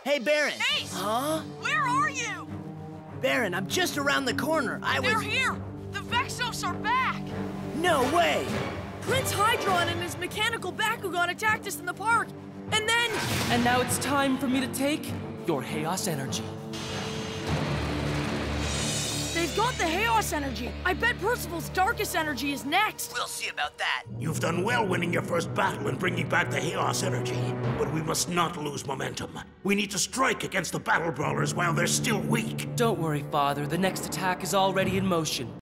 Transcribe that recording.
Hey, Baron. Ace! Huh? Where are you? Baron, I'm just around the corner. They're here! The Vexos are back! No way! Prince Hydron and his Mechanical Bakugan attacked us in the park, and then... And now it's time for me to take your Chaos Energy. They've got the Chaos Energy. I bet Percival's Darkest Energy is next. We'll see about that. You've done well winning your first battle and bringing back the Chaos Energy. But we must not lose momentum. We need to strike against the Battle Brawlers while they're still weak. Don't worry, Father. The next attack is already in motion.